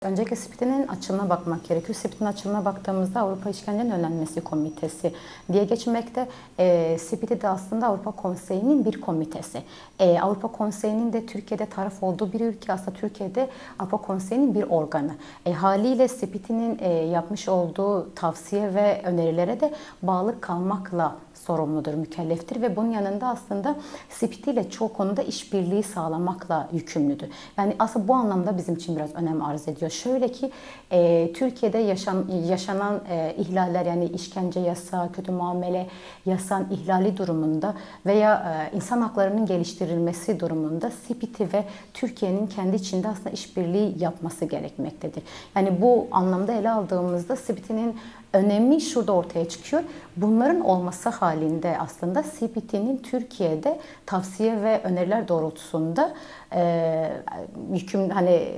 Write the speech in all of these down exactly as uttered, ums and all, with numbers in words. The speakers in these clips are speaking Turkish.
Öncelikle S P T'nin açılımına bakmak gerekiyor. S P T'nin açılımına baktığımızda Avrupa İşkencenin Önlenmesi Komitesi diye geçmekte. E, S P T de aslında Avrupa Konseyi'nin bir komitesi. E, Avrupa Konseyi'nin de Türkiye'de taraf olduğu bir ülke. Aslında Türkiye'de Avrupa Konseyi'nin bir organı. E, haliyle S P T'nin e, yapmış olduğu tavsiye ve önerilere de bağlı kalmakla sorumludur, mükelleftir ve bunun yanında aslında S P T ile çoğu konuda işbirliği sağlamakla yükümlüdür. Yani aslında bu anlamda bizim için biraz önem arz ediyor. Şöyle ki e, Türkiye'de yaşan, yaşanan e, ihlaller, yani işkence yasağı, kötü muamele yasağın ihlali durumunda veya e, insan haklarının geliştirilmesi durumunda S P T ve Türkiye'nin kendi içinde aslında işbirliği yapması gerekmektedir. Yani bu anlamda ele aldığımızda S P T'nin önemi şurada ortaya çıkıyor. Bunların olması halinde aslında S P T'nin Türkiye'de tavsiye ve öneriler doğrultusunda e, yüküm hani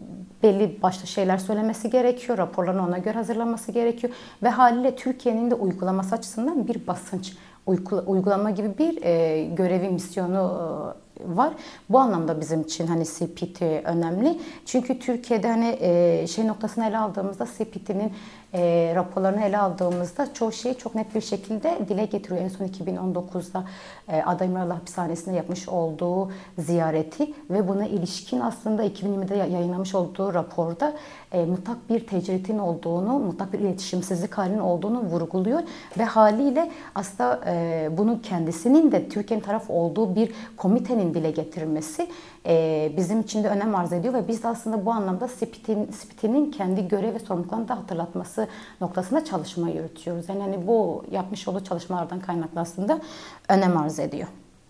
belli başlı şeyler söylemesi gerekiyor. Raporlarını ona göre hazırlaması gerekiyor ve haliyle Türkiye'nin de uygulaması açısından bir basınç, uygulama gibi bir e, görevi, misyonu e, var. Bu anlamda bizim için hani S P T önemli. Çünkü Türkiye'de hani e, şey noktasını ele aldığımızda S P T'nin e, raporlarını ele aldığımızda çoğu şeyi çok net bir şekilde dile getiriyor. En son iki bin on dokuzda e, Ada İmralı Hapishanesi'nde yapmış olduğu ziyareti ve buna ilişkin aslında iki bin yirmide yayınlamış olduğu raporda e, mutlak bir tecritin olduğunu, mutlak bir iletişimsizlik halinin olduğunu vurguluyor ve haliyle aslında e, bunu kendisinin de Türkiye'nin taraf olduğu bir komitenin dile getirilmesi e, bizim için de önem arz ediyor ve biz de aslında bu anlamda S P T'nin kendi görev ve sorumluluklarını da hatırlatması noktasında çalışma yürütüyoruz. Yani hani bu yapmış olduğu çalışmalardan kaynaklı aslında önem arz ediyor.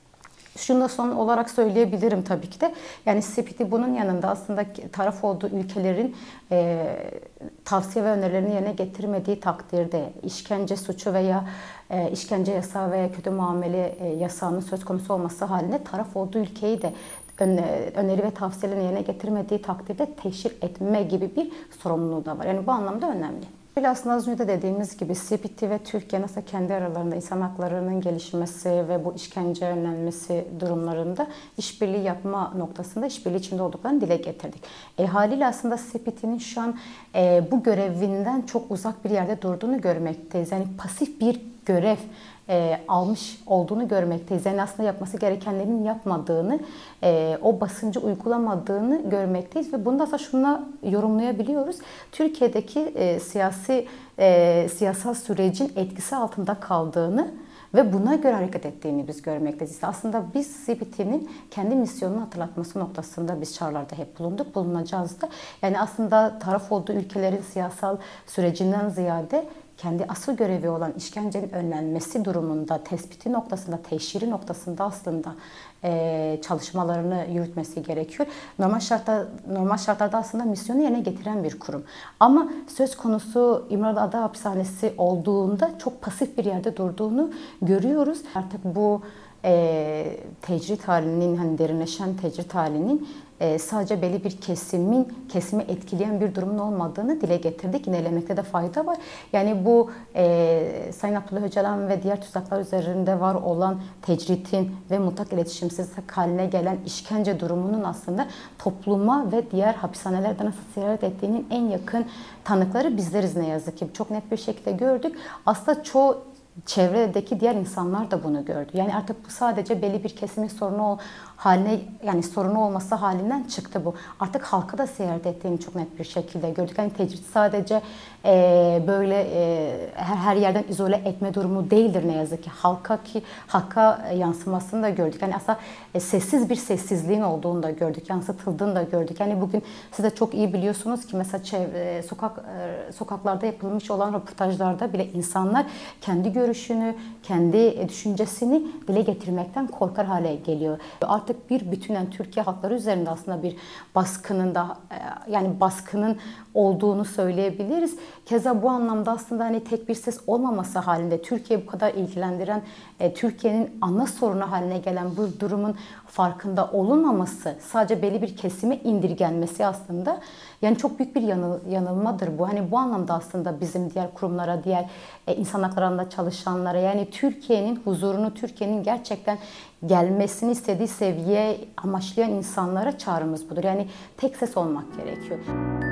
Şunu da son olarak söyleyebilirim tabii ki de. Yani S P T bunun yanında aslında taraf olduğu ülkelerin e, tavsiye ve önerilerini yerine getirmediği takdirde işkence suçu veya e, işkence yasağı veya kötü muamele e, yasağının söz konusu olması halinde taraf olduğu ülkeyi de öneri ve tavsiyelerini yerine getirmediği takdirde teşhir etme gibi bir sorumluluğu da var. Yani bu anlamda önemli. Aslında az önce de dediğimiz gibi S P T ve Türkiye nasıl kendi aralarında insan haklarının gelişmesi ve bu işkence önlenmesi durumlarında işbirliği yapma noktasında işbirliği içinde olduklarını dile getirdik. E, haliyle aslında S P T'nin şu an e, bu görevinden çok uzak bir yerde durduğunu görmekteyiz. Yani pasif bir görev E, almış olduğunu görmekteyiz. Yani aslında yapması gerekenlerin yapmadığını, e, o basıncı uygulamadığını görmekteyiz ve bunu da aslında şuna yorumlayabiliyoruz. Türkiye'deki e, siyasi e, siyasal sürecin etkisi altında kaldığını ve buna göre hareket ettiğini biz görmekteyiz. Aslında biz S P T'nin kendi misyonunu hatırlatması noktasında biz çağrılarda hep bulunduk, bulunacağız da. Yani aslında taraf olduğu ülkelerin siyasal sürecinden ziyade kendi asıl görevi olan işkencenin önlenmesi durumunda, tespiti noktasında, teşhiri noktasında aslında e, çalışmalarını yürütmesi gerekiyor. Normal şartlarda, normal şartlarda aslında misyonu yerine getiren bir kurum. Ama söz konusu İmralı Ada Hapishanesi olduğunda çok pasif bir yerde durduğunu görüyoruz. Artık bu e, tecrit halinin, hani derinleşen tecrit halinin e, sadece belli bir kesimin kesimi etkileyen bir durumun olmadığını dile getirdik. Yinelemekte de fayda var. Yani bu e, Sayın Abdullah Öcalan ve diğer tuzaklar üzerinde var olan tecritin ve mutlak iletişimsizlik haline gelen işkence durumunun aslında topluma ve diğer hapishanelerde nasıl sirayet ettiğinin en yakın tanıkları bizleriz ne yazık ki. Çok net bir şekilde gördük. Aslında çoğu çevredeki diğer insanlar da bunu gördü. Yani artık bu sadece belli bir kesimin sorunu haline, yani sorunu olması halinden çıktı bu. Artık halka da seyahat ettiğini çok net bir şekilde gördük. Yani tecrit sadece e, böyle e, her, her yerden izole etme durumu değildir ne yazık ki. Halka ki halka yansımasını da gördük. Yani aslında e, sessiz bir sessizliğin olduğunu da gördük. Yansıtıldığını da gördük. Yani bugün siz de çok iyi biliyorsunuz ki mesela çevre, sokak e, sokaklarda yapılmış olan röportajlarda bile insanlar kendi görüşünü, kendi düşüncesini dile getirmekten korkar hale geliyor. Artık bir bütünen Türkiye halkları üzerinde aslında bir baskının da yani baskının olduğunu söyleyebiliriz. Keza bu anlamda aslında hani tek bir ses olmaması halinde Türkiye bu kadar ilgilendiren, Türkiye'nin ana sorunu haline gelen bu durumun farkında olunmaması, sadece belli bir kesime indirgenmesi aslında yani çok büyük bir yanıl, yanılmadır bu. Hani bu anlamda aslında bizim diğer kurumlara, diğer e, insan hakları alanında çalışanlara, yani Türkiye'nin huzurunu, Türkiye'nin gerçekten gelmesini istediği seviye amaçlayan insanlara çağrımız budur. Yani tek ses olmak gerekiyor.